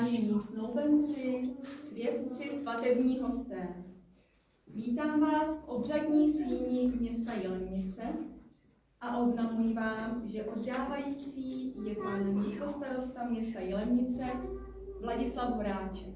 vážení snoubenci, svědci, svatební hosté. Vítám vás v obřadní síni města Jilemnice a oznamuji vám, že oddávající je pan místostarosta města Jilemnice Vladislav Horáček.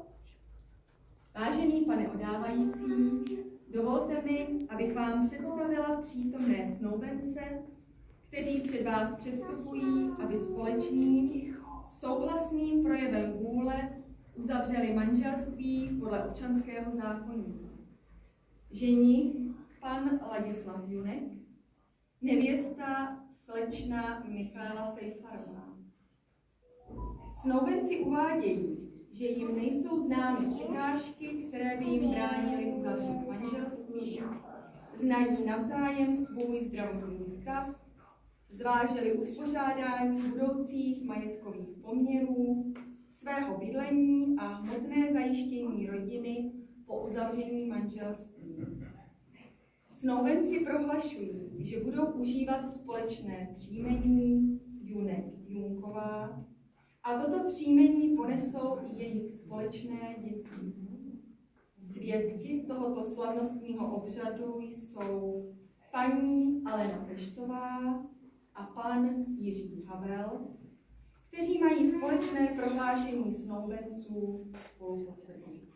Vážený pane oddávající, dovolte mi, abych vám představila přítomné snoubence, kteří před vás předstupují, aby společným, souhlasným projevem vůle uzavřeli manželství podle občanského zákoníku. Ženich pan Ladislav Junek, nevěsta slečna Michaela Fejfarová. Snoubenci uvádějí, že jim nejsou známy překážky, které by jim bránily uzavřít manželství, znají navzájem svůj zdravotní stav, zvážili uspořádání budoucích majetkových poměrů, svého bydlení a hmotné zajištění rodiny po uzavření manželství. Snoubenci prohlašují, že budou užívat společné příjmení Junek Junková a toto příjmení ponesou i jejich společné děti. Svědky tohoto slavnostního obřadu jsou paní Alena Peštová a pan Jiří Havel, kteří mají společné prohlášení snoubenců spolu potvrdit.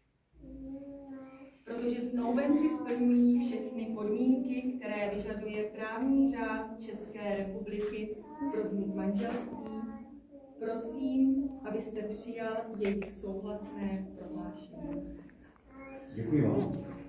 Protože snoubenci splňují všechny podmínky, které vyžaduje právní řád České republiky pro vznik manželství, prosím, abyste přijal jejich souhlasné prohlášení. Děkuji vám.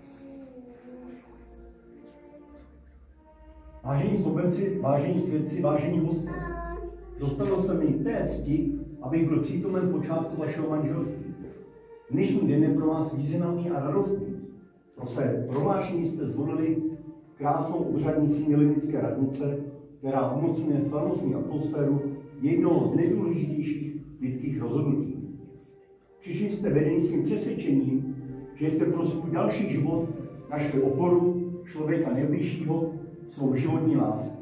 Vážení snoubenci, vážení svědci, vážení hosté, dostalo se mi té cti, abych byl přítomen počátku vašeho manželství. Dnešní den je pro vás významný a radostný. Pro své prohlášení jste zvolili krásnou obřadní síň Jilemnické radnice, která umocňuje slavnostní atmosféru jednoho z nejdůležitějších lidských rozhodnutí. Přišli jste vedení svým přesvědčením, že jste pro svůj další život našli oporu člověka nejbližšího, svou životní lásku.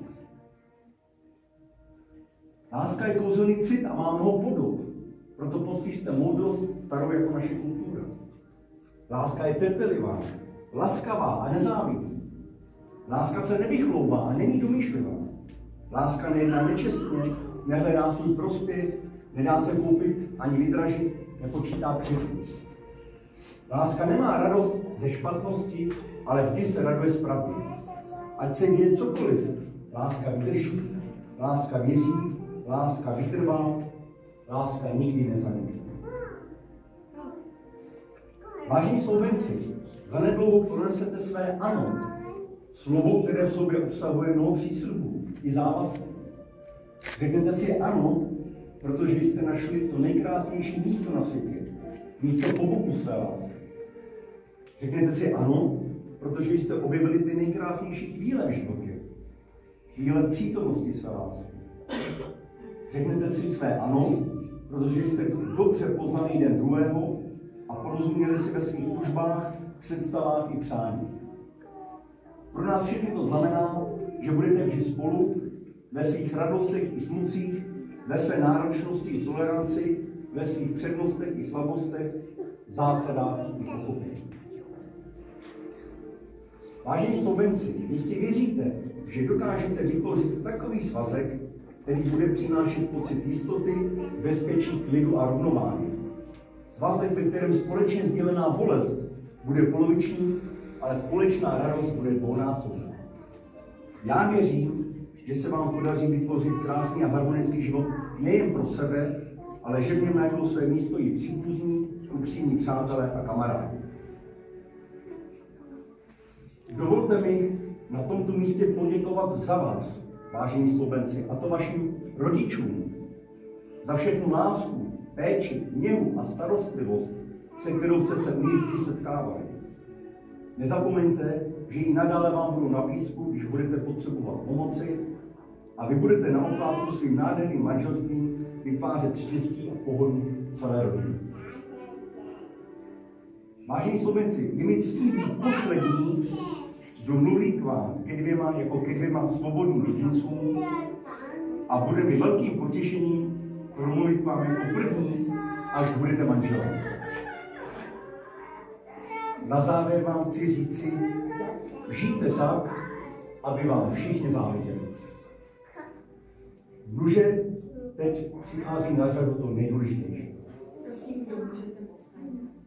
Láska je kouzelný cit a má mnoho podob, proto poslyšte moudrost starou jako naše kultura. Láska je trpělivá, laskavá a nezávidí. Láska se nevychloubá a není domýšlivá. Láska nejedná nečestně, nehledá svůj prospěch, nedá se koupit ani vydražit, nepočítá křivdu. Láska nemá radost ze špatnosti, ale vždy se raduje z pravdy. Ať se děje cokoliv, láska vydrží, láska věří, láska vytrvá, láska nikdy nezanedbá. Vážení snoubenci, zanedlouho pronesete své ano, slovo, které v sobě obsahuje mnoho příslibů i závazků. Řeknete si ano, protože jste našli to nejkrásnější místo na světě, místo po boku své lásky. Řeknete si ano, protože jste objevili ty nejkrásnější chvíle v životě, chvíle přítomnosti své lásky. Řeknete si své ano, protože jste dobře poznali jeden druhého a porozuměli si ve svých tužbách, představách i přání. Pro nás všechny to znamená, že budete vždy spolu, ve svých radostech i smucích, ve své náročnosti i toleranci, ve svých přednostech i slabostech, zásadách i pochopení. Vážení snoubenci, jistě věříte, že dokážete vytvořit takový svazek, který bude přinášet pocit jistoty, bezpečí, klidu a rovnováhy. Svazek, ve kterém společně sdílená bolest bude poloviční, ale společná radost bude dvounásobná. Já věřím, že se vám podaří vytvořit krásný a harmonický život nejen pro sebe, ale že v něm najdou své místo i příbuzní, upřímní přátelé a kamarádi. Dovolte mi na tomto místě poděkovat za vás, vážení snoubenci, a to vašim rodičům, za všechnu lásku, péči, něhu a starostlivost, se kterou jste se u nich vždy setkávali. Nezapomeňte, že i nadále vám budou na blízku, když budete potřebovat pomoci a vy budete na oplátku svým nádherným manželstvím vytvářet štěstí a pohodu celé rodiny. Vážení snoubenci, je mi ctí být poslední, kdo mluví k vám, ke dvěma svobodným jedincům a bude mi velkým potěšením promluvit vám jako první, až budete manželé. Na závěr vám chci říci, žijte tak, aby vám všichni záviděli. Muže, teď přichází na řadu to nejdůležitější. Prosím, kdo můžete povstat.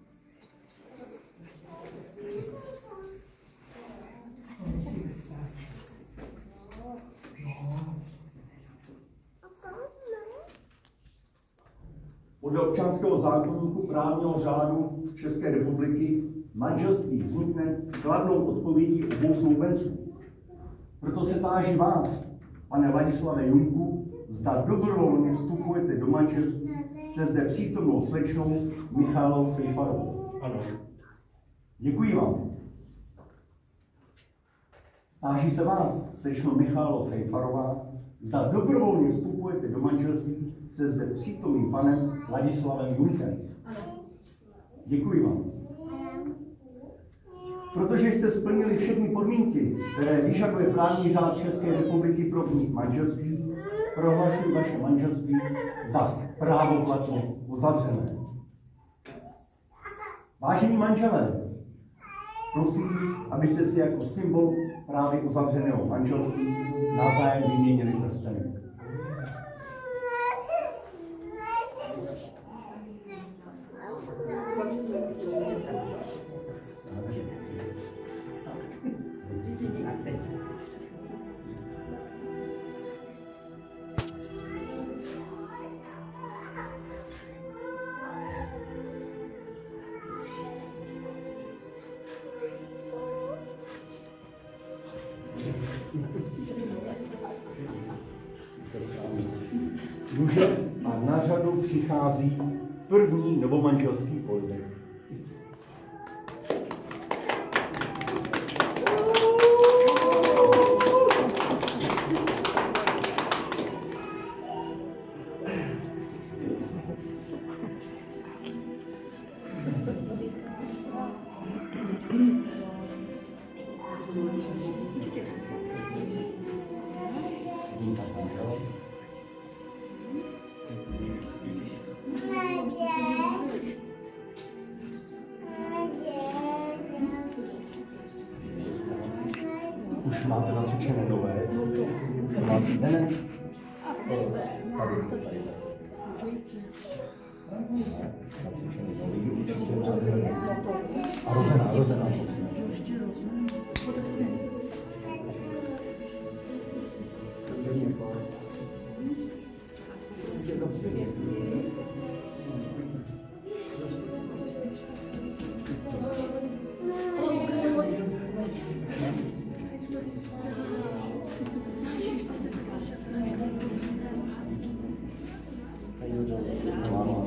Podle občanského zákoníku právního řádu České republiky manželství vznikne kladnou odpovědí obou snoubenců. Proto se táží vás, pane Ladislave Junku, zda dobrovolně vstupujete do manželství se zde přítomnou slečnou Michailou Fejfarovou. Ano. Děkuji vám. Táží se vás, slečno Michailo Fejfarová, zda dobrovolně vstupujete do manželství se zde přítomným panem Ladislavem Junkem. Děkuji vám. Protože jste splnili všechny podmínky, které vyžaduje právní řád České republiky pro vznik manželství, prohlašuji vaše manželství za právoplatně uzavřené. Vážení manželé, prosím, abyste si jako symbol právě uzavřeného manželství navzájem vyměnili prsteny. Muže a na řadu přichází první novomanželský polibek. Už máte nacvičené nové? Ne. A rozená. Wow.